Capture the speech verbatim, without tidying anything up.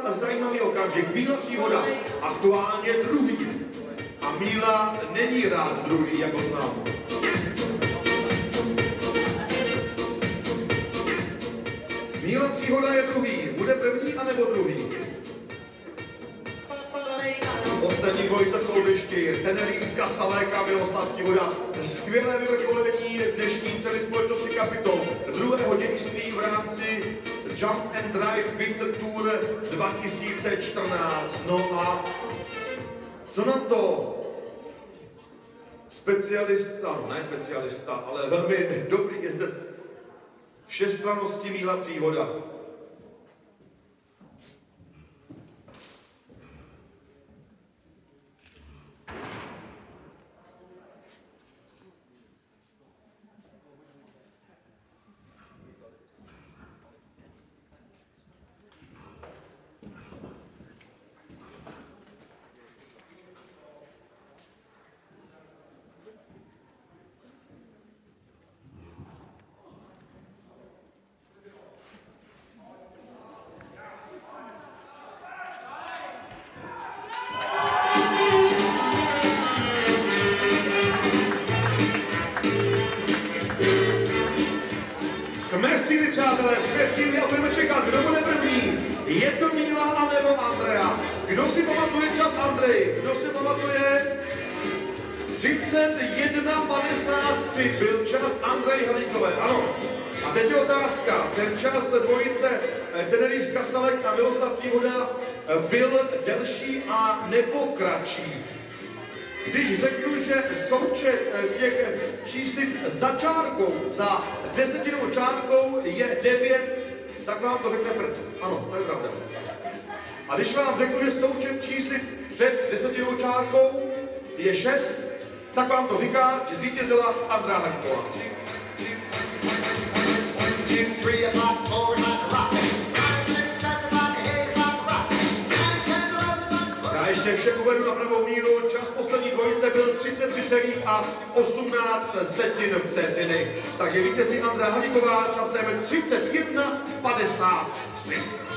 zajímavý okamžik. Míla Příhoda aktuálně druhý. A Míla není rád druhý, jak ho znám. Míla Příhoda je druhý. Bude první anebo druhý? Poslední boj za kolbišti. Tenerifská Saléka, Miloslav Příhoda. Skvělé vyvrcholení dnešní celé společnosti Capitol. Druhého dějství v rámci Jump and Drive Winter Tour dva tisíce čtrnáct. No a co na to specialista, no ne specialista, ale velmi dobrý jezdec všestrannosti Míla Příhoda. Jsme v cíli, přátelé, jsme v cíli a budeme čekat, kdo bude první. Je to Míla anebo Andrea? Kdo si pamatuje čas Andrej? Kdo si pamatuje? třicet jedna padesát tři byl čas Andrej Halíkové, ano. A teď je otázka, ten čas dvojice Tenerifská Salek a Miloslav Příhoda byl delší a nebo kratší. Když řeknu, že součet těch číslic za čárkou, za desetinou čárkou je devět, tak vám to řekne prd. Ano, to je pravda. A když vám řeknu, že součet číslic před desetinou čárkou je šest, tak vám to říká, že zvítězila Andrea Halíková. Já ještě vše uvedu na pravou míru. Čas poslední dvojice byl třicet tři celá osmnáct vteřiny. Takže vítězí Andrea Halíková časem třicet jedna padesát tři.